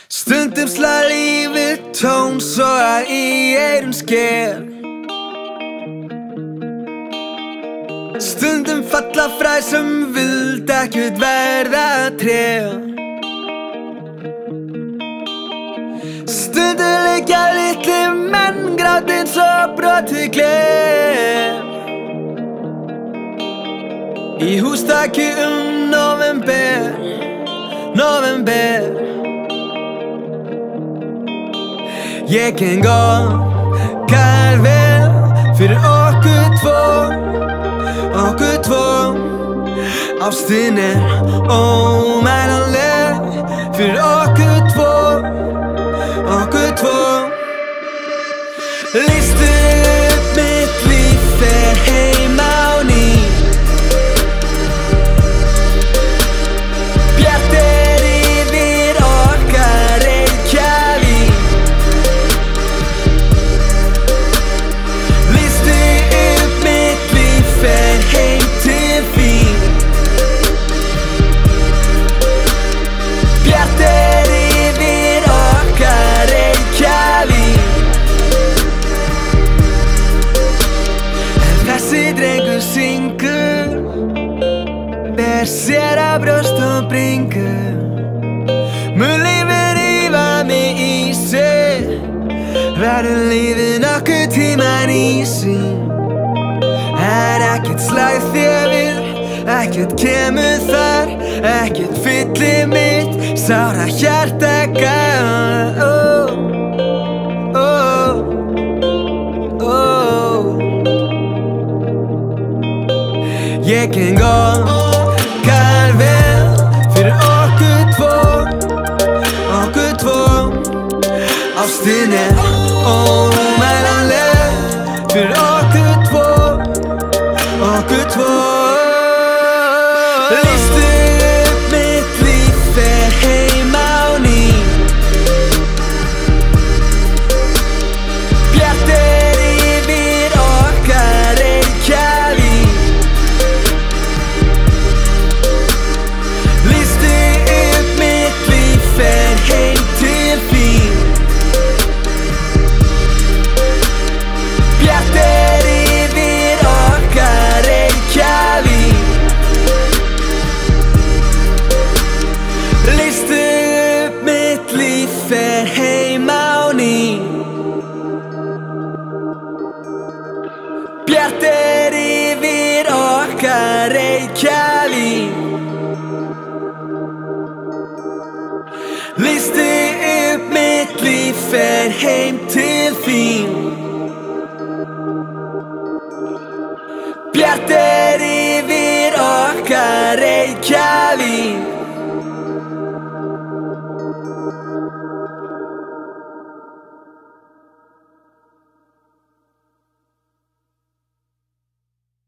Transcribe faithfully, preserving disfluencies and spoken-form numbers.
Stundum slær lífið tón svo að í eyrum sker. Stundum falla fræ sem vild ekkert verða tré. Stundum liggja litli menn grátinn svo brotið gler. Í hústaki um november, november. Ég geng okkar vel fyrir okkur tvo, okkur tvo. Ástin er ómælanleg fyrir okkur tvo, okkur tvo. Lýstu upp mitt líf fer heim á ný. Bjart er yfir okkar Reykjavík. Lýstu upp mitt líf fer heim til þín. Bjart er yfir okkar Reykjavík. En þessi drengur syngur, ber sér að brjóst og bringur. Mun lífið rífa mig í sig, verður lífið nokkuð tímann í sín. En ekkert slær þér við, ekkert kemur þar, ekkert fyllir mitt sára hjarta gaf. Oh, oh, oh. Ég geng okkar vel fyrir okkur tvo, okkur tvo. Ástin er ómælanleg fyrir okkur tvo, okkur tvo. Lýstu upp mitt líf fer heim á ný. Bjart er yfir okkar Reykjavík. Lýstu upp mitt líf fer heim til þín. Bjart er yfir okkar Reykjavík. Lýstu upp mitt líf fer heim á ný. Bjart er yfir okkar Reykjavík. Lýstu upp mitt líf fer heim til þín. Bjart er yfir okkar Reykjavík.